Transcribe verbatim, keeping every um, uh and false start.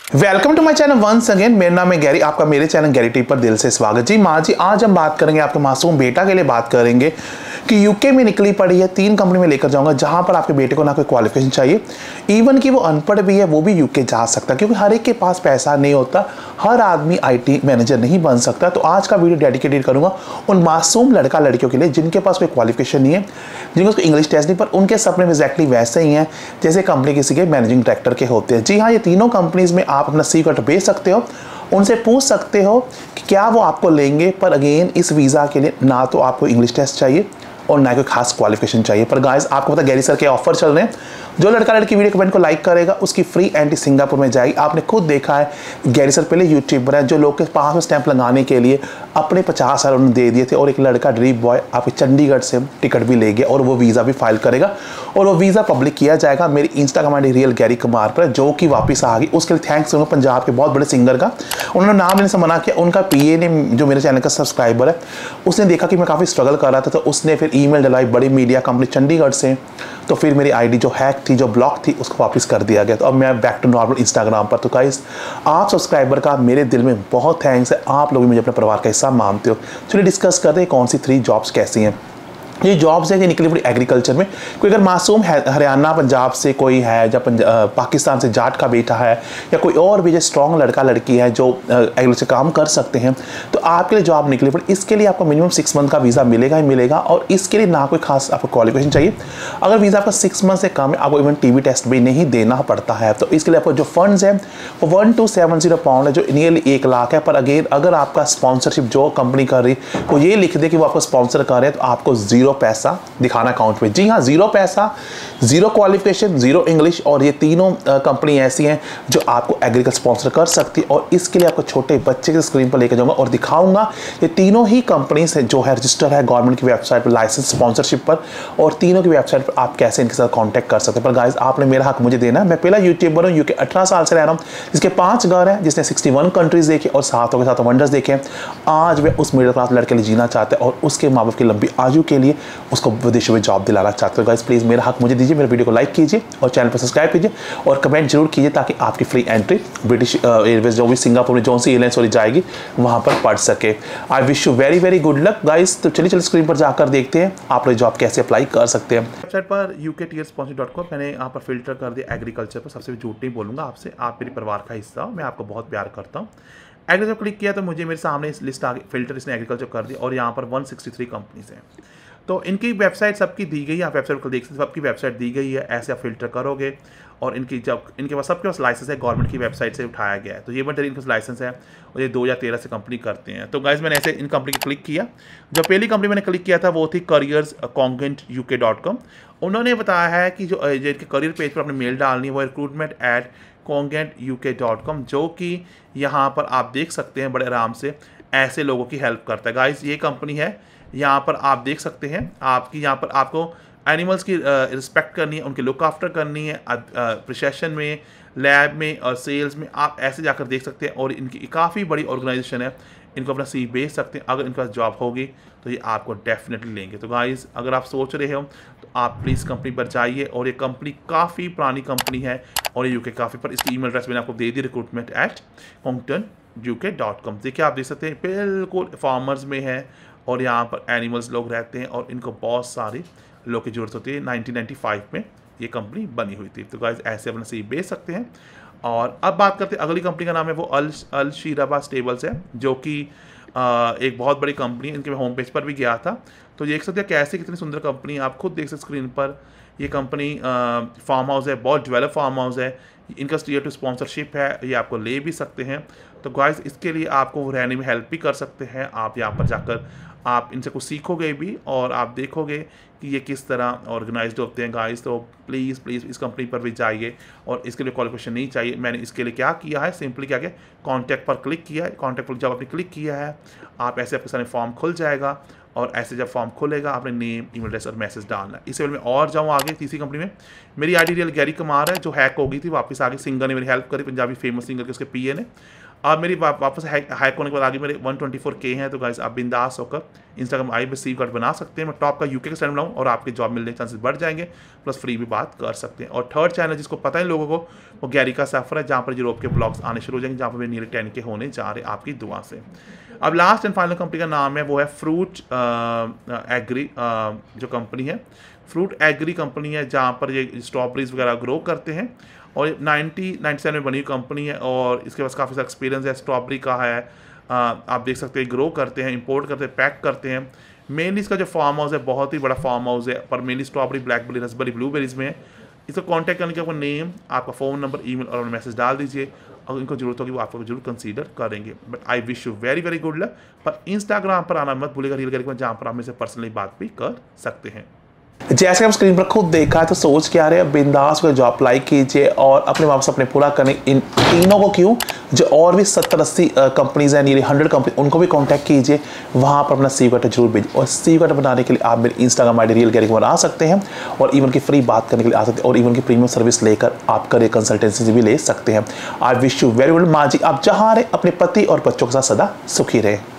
Welcome to my channel once again. मेरा नाम है गैरी, आपका मेरे चैनल गैरी टिप पर दिल से स्वागत। जी माँ जी, आज हम बात करेंगे आपके मासूम बेटा के लिए बात करेंगे कि यूके में निकली पड़ी है तीन कंपनी में लेकर जाऊंगा जहां पर आपके बेटे को ना कोई क्वालिफिकेशन चाहिए, इवन कि वो अनपढ़ भी है वो भी यूके जा सकता है, क्योंकि हर एक के पास पैसा नहीं होता, हर आदमी आईटी मैनेजर नहीं बन सकता। तो आज का वीडियो डेडिकेटेड करूंगा उन मासूम लड़का लड़कियों के लिए जिनके पास कोई क्वालिफिकेशन नहीं है, जिनको इंग्लिश टेस्ट नहीं, पर उनके सपने में एग्जैक्टली वैसे ही हैं जैसे कंपनी किसी के मैनेजिंग डायरेक्टर के होते हैं। जी हाँ, ये तीनों कंपनीज में आप अपना सी कट भेज सकते हो, उनसे पूछ सकते हो कि क्या वो आपको लेंगे। पर अगेन इस वीज़ा के लिए ना तो आपको इंग्लिश टेस्ट चाहिए और ना कोई खास क्वालिफिकेशन चाहिए। पर गाइस आपको पता गैरी सर के ऑफर चल रहे हैं, जो लड़का लड़की वीडियो कमेंट को लाइक करेगा उसकी फ्री एंट्री सिंगापुर में जाएगी। आपने खुद देखा है गैरी सर पहले यूट्यूबर है जो लोग के पास में स्टैंप लगाने के लिए अपने पचास हज़ार उन्होंने दे दिए थे, और एक लड़का ड्रीम बॉय आपके चंडीगढ़ से टिकट भी ले गया और वो वीज़ा भी फाइल करेगा और वो वीज़ा पब्लिक किया जाएगा मेरी Instagram I D real Gary Kumar पर, जो कि वापस आ गई। उसके लिए थैंक्स उन्होंने पंजाब के बहुत बड़े सिंगर का, उन्होंने नाम लेने से मना किया। उनका पीए ने जो मेरे चैनल का सब्सक्राइबर है, उसने देखा कि मैं काफ़ी स्ट्रगल कर रहा था, तो उसने फिर ईमेल डलाई बड़ी मीडिया कंपनी चंडीगढ़ से, तो फिर मेरी आईडी जो हैक थी, जो ब्लॉक थी, उसको वापस कर दिया गया। तो अब मैं बैक टू नॉर्मल इंस्टाग्राम पर। तो गाइस आप सब्सक्राइबर का मेरे दिल में बहुत थैंक्स है, आप लोग मुझे अपने परिवार का हिस्सा मानते हो। चलिए डिस्कस करते हैं कौन सी थ्री जॉब्स कैसी हैं। ये जॉब्स है कि निकली पड़ी एग्रीकल्चर में। कोई अगर मासूम है हरियाणा पंजाब से कोई है, या पाकिस्तान से जाट का बेटा है, या कोई और भी जो स्ट्रॉन्ग लड़का लड़की है जो एग्रीकल्चर काम कर सकते हैं, तो आपके लिए जॉब निकली पड़ी। इसके लिए आपको मिनिमम सिक्स मंथ का वीज़ा मिलेगा ही मिलेगा, और इसके लिए ना कोई खास आपको क्वालिफिकेशन चाहिए। अगर वीज़ा आपका सिक्स मंथ से कम है, आपको इवन टी वी टेस्ट भी नहीं देना पड़ता है। तो इसके लिए आपको जो फंड्स है वो one two seven zero pound है, जो नियरली एक लाख है। पर अगेन अगर आपका स्पॉन्सरशिप जो कंपनी कर रही वो ये लिख दे कि वो आपको स्पॉन्सर कर रहे हैं, तो आपको जीरो पैसा दिखाना अकाउंट में। जी हाँ, जीरो पैसा, जीरो क्वालिफिकेशन, जीरो इंग्लिश, और ये तीनों कंपनी ऐसी हैं जो आपको एग्रीकल्चर स्पॉन्सर कर सकती है। और इसके लिए आपको छोटे बच्चे के स्क्रीन पर लेकर जाऊंगा और दिखाऊंगा ये तीनों ही कंपनी से जो है रजिस्टर है गवर्नमेंट की वेबसाइट पर लाइसेंस स्पॉन्सरशिप पर, और तीनों की वेबसाइट पर आप कैसे इनके साथ कॉन्टैक्ट कर सकते हैं। पर गाइज आपने मेरा हक मुझे देना है। मैं पहला यूट्यूबर हूँ, यूके अठारह साल से रह रहा हूँ, जिसके पांच घर हैं, जिसने सिक्सटी वन कंट्रीज देखे और सातों के साथ वंडर्स देखे। आज वह उस मिडिल क्लास लड़के लिए जीना चाहते हैं और उसके माँ बाप की लंबी आयु के लिए उसको विदेशों में जॉब दिलाना चाहते हो। गाइस प्लीज़ मेरा हक मुझे दीजिए, मेरे वीडियो को लाइक कीजिए और चैनल पर सब्सक्राइब कीजिए और कमेंट जरूर कीजिए, ताकि आपकी फ्री एंट्री ब्रिटिश एयरवेज जो भी सिंगापुर में जो सी एयरलाइंस वाली जाएगी वहाँ पर पड़ सके। I wish you very very good luck guys. तो चलिए चलिए स्क्रीन पर जाकर देखते हैं आप लोग जॉब कैसे अप्लाई कर सकते हैं। वेबसाइट पर UK T L sponsor dot com मैंने यहाँ पर फिल्टर कर दिया एग्रीकल्चर पर। सबसे झूठ नहीं बोलूँगा आपसे, आप मेरे परिवार का हिस्सा हो, मैं आपको बहुत प्यार करता हूँ। एग्रीकल्चर क्लिक किया तो मुझे मेरे सामने इस लिस्ट आ गई, फिल्टर इसने एग्रीकल्चर कर दिया, और यहाँ पर वन सिक्सटी थ्री कंपनीज हैं। तो इनकी वेबसाइट सबकी दी गई है, आप वेबसाइट को देख सकते हैं, सबकी वेबसाइट दी गई है। ऐसे आप फिल्टर करोगे और इनकी जब इनके पास सबके पास लाइसेंस है, गवर्नमेंट की वेबसाइट से उठाया गया है। तो ये बट इनके पास लाइसेंस है और ये दो हज़ार तेरह से कंपनी करते हैं। तो गाइज मैंने ऐसे इन कंपनी को क्लिक किया। जो पहली कंपनी मैंने क्लिक किया था वो थी careers Cogent UK dot com. उन्होंने बताया है कि जो इनके करियर पेज पर अपनी मेल डालनी है वो recruitment at Cogent UK dot com, जो कि यहाँ पर आप देख सकते हैं बड़े आराम से ऐसे लोगों की हेल्प करता है। गाइज ये कंपनी है, यहाँ पर आप देख सकते हैं, आपकी यहाँ पर आपको एनिमल्स की रिस्पेक्ट करनी है, उनकी लुक आफ्टर करनी है, प्रोसेशन में, लैब में और सेल्स में, आप ऐसे जाकर देख सकते हैं। और इनकी काफ़ी बड़ी ऑर्गेनाइजेशन है, इनको अपना सी भेज सकते हैं। अगर इनके पास जॉब होगी तो ये आपको डेफिनेटली लेंगे। तो गाइस अगर आप सोच रहे हो तो आप प्लीज़ कंपनी पर जाइए, और ये कंपनी काफ़ी पुरानी कंपनी है और ये यूके काफ़ी पर। इसकी ईमेल एड्रेस मैंने आपको दे दी, रिक्रूटमेंट एट कॉन्गटन यूके डॉट कॉम। देखिए आप देख सकते हैं बिल्कुल फार्मर्स में है, और यहाँ पर एनिमल्स लोग रहते हैं, और इनको बहुत सारी लोग की ज़रूरत होती है। नाइनटीन नाइंटी फाइव में ये कंपनी बनी हुई थी। तो गाइस ऐसे अपना सी बेच सकते हैं। और अब बात करते हैं अगली कंपनी का नाम है वो अल अल शीराबा स्टेबल्स है, जो कि एक बहुत बड़ी कंपनी है। इनके होम पेज पर भी गया था, तो देख सकते हैं कैसे कितनी सुंदर कंपनी, आप खुद देख सकते स्क्रीन पर। ये कंपनी फार्म हाउस है, बहुत डेवलप फार्म हाउस है, इनका टीयर टू स्पॉन्सरशिप है, ये आपको ले भी सकते हैं। तो गाइस इसके लिए आपको रहने में हेल्प भी कर सकते हैं। आप यहाँ पर जाकर आप इनसे कुछ सीखोगे भी, और आप देखोगे कि ये किस तरह ऑर्गेनाइज्ड होते हैं गाइस। तो प्लीज़ प्लीज़ इस कंपनी पर भी जाइए, और इसके लिए क्वालिफिकेशन नहीं चाहिए। मैंने इसके लिए क्या किया है, सिंपली क्या किया, कॉन्टैक्ट पर क्लिक किया है। कॉन्टैक्ट पर जब आपने क्लिक किया है, आप ऐसे आपके सामने फॉर्म खुल जाएगा, और ऐसे जब फॉर्म खुलेगा आपने नेम, ईमेल एड्रेस और मैसेज डालना है। इस लेवल में और जाऊँ आगे तीसरी कंपनी में, मेरी I D real Gary Kumar है, जो हैक हो गई थी, वापस आ गई। सिंगर ने मेरी हेल्प करी, पंजाबी फेमस सिंगर के, उसके पीए ने। आप मेरी वा, वापस हैक हैक होने के बाद आगे मेरे वन ट्वेंटी फोर के हैं, तो गाइस आप बिंदास होकर इंस्टाग्राम आई पे सीव कार्ड बना सकते हैं। मैं टॉप का यूके का स्टैंड बनाऊँ और आपके जॉब मिलने के चांसेस बढ़ जाएंगे, प्लस फ्री भी बात कर सकते हैं। और थर्ड चैनल जिसको पता है लोगों को, वो गैरी का सफ़र है, जहाँ पर यूरोप के ब्लॉग्स आने शुरू हो जाएंगे, जहाँ पर मेरे नियरली टेन के होने जा रहे हैं आपकी दुआ से। अब लास्ट एंड फाइनल कंपनी का नाम है वो है फ्रूट एग्री, जो कंपनी है फ्रूट एग्री कंपनी है, जहाँ पर ये स्ट्रॉबेरीज वगैरह ग्रो करते हैं। और नाइन्टी नाइन्टी सेवन में बनी हुई कंपनी है और इसके पास काफ़ी सारा एक्सपीरियंस है, स्ट्रॉबेरी का है। आ, आप देख सकते हैं ग्रो करते हैं, इंपोर्ट करते हैं, पैक करते हैं। मेनली इसका जो फार्म हाउस है बहुत ही बड़ा फार्म हाउस है, पर mainly strawberry, blackberry, raspberry, blueberries में है। इसको कांटेक्ट करने के आपका नेम, आपका फ़ोन नंबर, ईमेल और मैसेज डाल दीजिए, और इनको जरूरत होगी वो आपको जरूर कंसीडर करेंगे। But I wish you very very good luck. पर इंस्टाग्राम पर आना मत भूलिएगा, रील करके, जहाँ पर आप मेरे से पर्सनली बात भी कर सकते हैं। जैसे आप स्क्रीन पर खुद देखा है तो सोच क्या रहे, बिंदास को जॉब अप्लाई कीजिए और अपने वापस अपने पूरा करने। इन तीनों को क्यों, जो और भी सत्तर अस्सी कंपनीज हैं, नियरली हंड्रेड कंपनी, उनको भी कांटेक्ट कीजिए, वहाँ पर अपना सीव कार्ड जरूर भेजिए। और सीव कार्ड बनाने के लिए आप मेरे Instagram I D real Gary बना सकते हैं, और इवन की फ्री बात करने के लिए आ सकते हैं, और इवन की प्रीमियम सर्विस लेकर आप करियर कंसल्टेंसी भी ले सकते हैं। I wish you very well. माँ जी आप जहाँ रहे अपने पति और बच्चों के साथ सदा सुखी रहे।